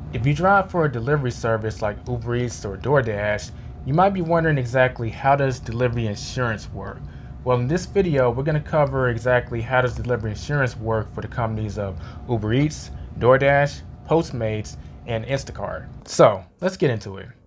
If you drive for a delivery service like Uber Eats or DoorDash, you might be wondering exactly how does delivery insurance work? Well, in this video, we're going to cover exactly how does delivery insurance work for the companies of Uber Eats, DoorDash, Postmates, and Instacart. So let's get into it.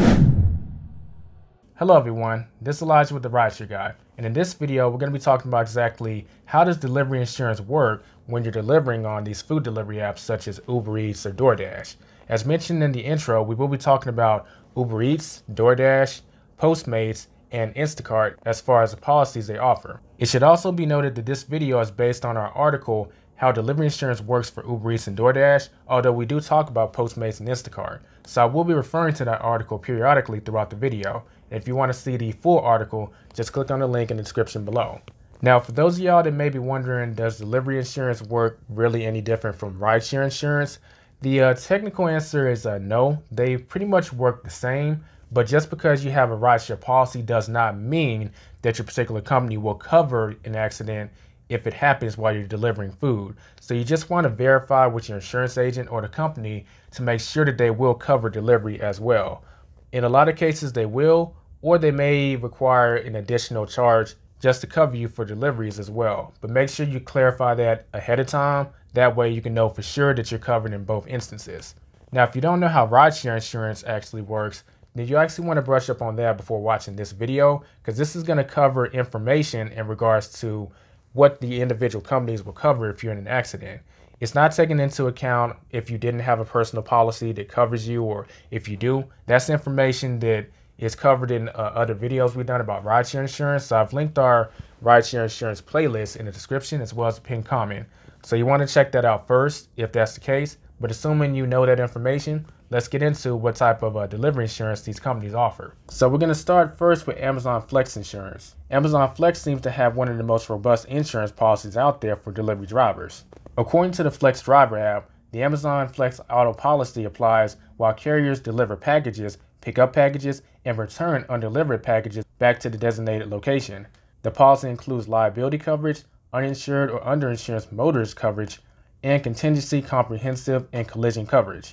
Hello everyone, this is Elijah with the Rideshare Guy, and in this video we're going to be talking about exactly how does delivery insurance work when you're delivering on these food delivery apps such as Uber Eats or DoorDash. As mentioned in the intro, we will be talking about Uber Eats, DoorDash, Postmates, and Instacart as far as the policies they offer. It should also be noted that this video is based on our article How Delivery Insurance Works for Uber Eats and DoorDash, although we do talk about Postmates and Instacart. So I will be referring to that article periodically throughout the video. If you want to see the full article, just click on the link in the description below. Now, for those of y'all that may be wondering, does delivery insurance work really any different from rideshare insurance? The technical answer is no. They pretty much work the same, but just because you have a rideshare policy does not mean that your particular company will cover an accident if it happens while you're delivering food. So you just want to verify with your insurance agent or the company to make sure that they will cover delivery as well. In a lot of cases they will, or they may require an additional charge just to cover you for deliveries as well. But make sure you clarify that ahead of time. That way you can know for sure that you're covered in both instances. Now, if you don't know how rideshare insurance actually works, then you actually want to brush up on that before watching this video, because this is going to cover information in regards to what the individual companies will cover if you're in an accident. It's not taking into account if you didn't have a personal policy that covers you, or if you do. That's information that is covered in other videos we've done about rideshare insurance. So I've linked our rideshare insurance playlist in the description as well as a pinned comment. So you want to check that out first if that's the case. But assuming you know that information, let's get into what type of delivery insurance these companies offer. So we're going to start first with Amazon Flex Insurance. Amazon Flex seems to have one of the most robust insurance policies out there for delivery drivers. According to the Flex Driver app, the Amazon Flex Auto policy applies while carriers deliver packages, pick up packages, and return undelivered packages back to the designated location. The policy includes liability coverage, uninsured or underinsured motorist coverage, and contingency, comprehensive, and collision coverage.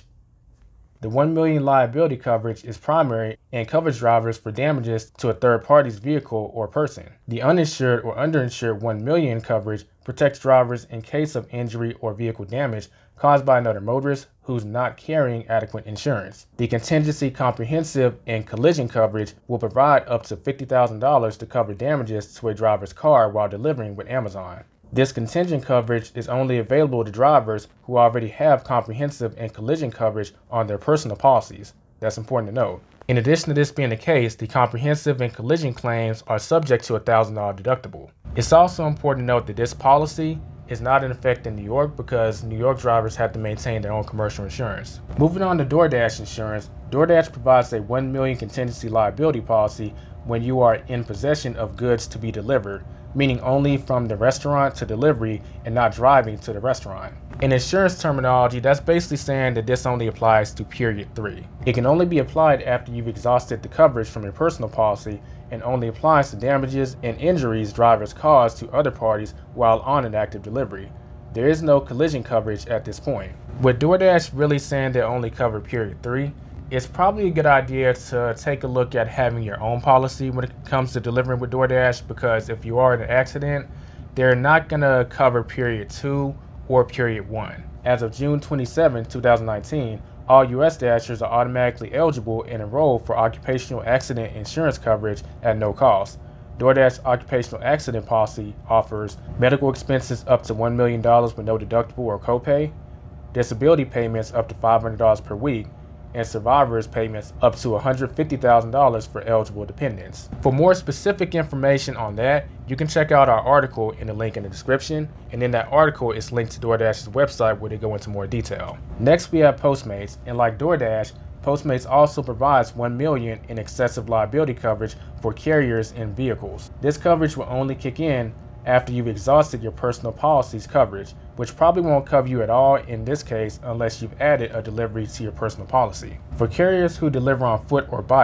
The $1 million liability coverage is primary and covers drivers for damages to a third party's vehicle or person. The uninsured or underinsured $1 million coverage protects drivers in case of injury or vehicle damage caused by another motorist who's not carrying adequate insurance. The contingency, comprehensive, and collision coverage will provide up to $50,000 to cover damages to a driver's car while delivering with Amazon. This contingent coverage is only available to drivers who already have comprehensive and collision coverage on their personal policies. That's important to note. In addition to this being the case, the comprehensive and collision claims are subject to a $1,000 deductible. It's also important to note that this policy is not in effect in New York because New York drivers have to maintain their own commercial insurance. Moving on to DoorDash Insurance, DoorDash provides a $1 million contingency liability policy when you are in possession of goods to be delivered, meaning only from the restaurant to delivery and not driving to the restaurant. In insurance terminology, that's basically saying that this only applies to period 3. It can only be applied after you've exhausted the coverage from your personal policy and only applies to damages and injuries drivers cause to other parties while on an active delivery. There is no collision coverage at this point. With DoorDash really saying they only cover period 3, it's probably a good idea to take a look at having your own policy when it comes to delivering with DoorDash, because if you are in an accident, they're not going to cover period 2 or period 1. As of June 27, 2019, all U.S. Dashers are automatically eligible and enrolled for occupational accident insurance coverage at no cost. DoorDash occupational accident policy offers medical expenses up to $1 million with no deductible or copay, disability payments up to $500 per week, and survivors payments up to $150,000 for eligible dependents. For more specific information on that, you can check out our article in the link in the description, and in that article it's linked to DoorDash's website where they go into more detail. Next we have Postmates, and like DoorDash, Postmates also provides $1 million in excessive liability coverage for carriers and vehicles. This coverage will only kick in after you've exhausted your personal policy's coverage, which probably won't cover you at all in this case unless you've added a delivery to your personal policy. For carriers who deliver on foot or bike,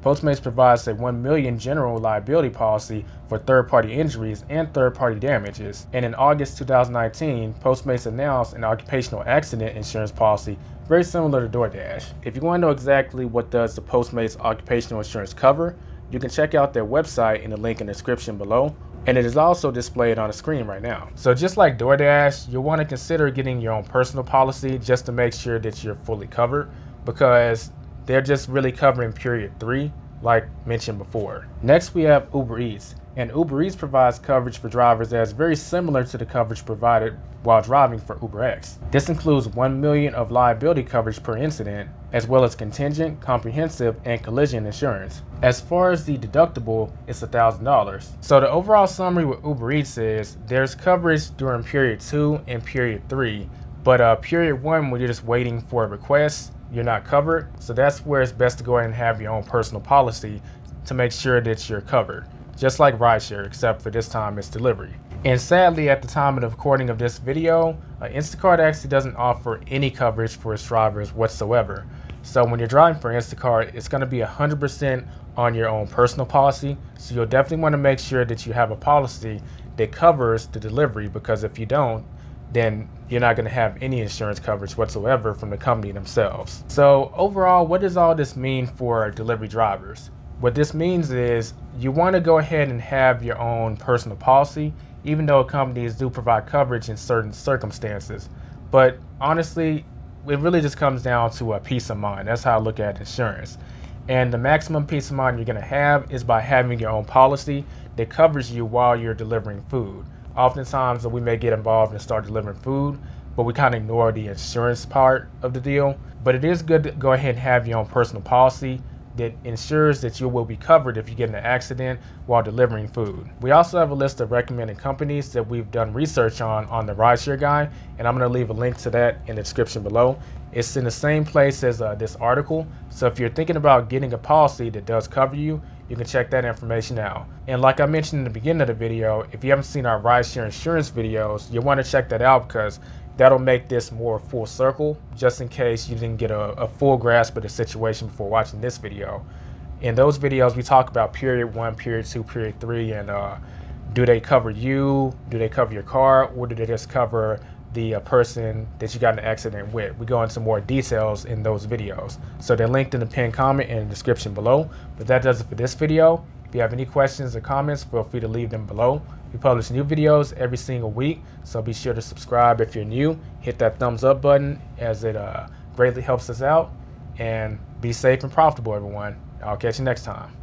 Postmates provides a $1 million general liability policy for third-party injuries and third-party damages. And in August 2019, Postmates announced an occupational accident insurance policy very similar to DoorDash. If you want to know exactly what does the Postmates occupational insurance cover, you can check out their website in the link in the description below. And it is also displayed on the screen right now. So just like DoorDash, you'll want to consider getting your own personal policy just to make sure that you're fully covered, because they're just really covering period 3, like mentioned before. Next, we have Uber Eats. And Uber Eats provides coverage for drivers that is very similar to the coverage provided while driving for UberX. This includes $1 million of liability coverage per incident, as well as contingent, comprehensive, and collision insurance. As far as the deductible, it's $1,000. So the overall summary with Uber Eats is there's coverage during period 2 and period 3, but period 1, when you're just waiting for a request, you're not covered. So that's where it's best to go ahead and have your own personal policy to make sure that you're covered. Just like Rideshare, except for this time it's delivery. And sadly, at the time of the recording of this video, Instacart actually doesn't offer any coverage for its drivers whatsoever. So when you're driving for Instacart, it's going to be 100% on your own personal policy. So you'll definitely want to make sure that you have a policy that covers the delivery, because if you don't, then you're not going to have any insurance coverage whatsoever from the company themselves. So overall, what does all this mean for delivery drivers? What this means is you want to go ahead and have your own personal policy, even though companies do provide coverage in certain circumstances. But honestly, it really just comes down to a peace of mind. That's how I look at insurance. And the maximum peace of mind you're going to have is by having your own policy that covers you while you're delivering food. Oftentimes we may get involved and start delivering food, but we kind of ignore the insurance part of the deal. But it is good to go ahead and have your own personal policy that ensures that you will be covered if you get in an accident while delivering food. We also have a list of recommended companies that we've done research on the Rideshare guy, and I'm going to leave a link to that in the description below. It's in the same place as this article, so if you're thinking about getting a policy that does cover you, you can check that information out. And like I mentioned in the beginning of the video, if you haven't seen our Rideshare insurance videos, you'll want to check that out, because that'll make this more full circle, just in case you didn't get a full grasp of the situation before watching this video. In those videos, we talk about period 1, period 2, period 3, and do they cover you, do they cover your car, or do they just cover the person that you got in an accident with? We go into more details in those videos. So they're linked in the pinned comment and in the description below. But that does it for this video. If you have any questions or comments, feel free to leave them below. We publish new videos every single week, so be sure to subscribe if you're new. Hit that thumbs up button, as it greatly helps us out. And be safe and profitable, everyone. I'll catch you next time.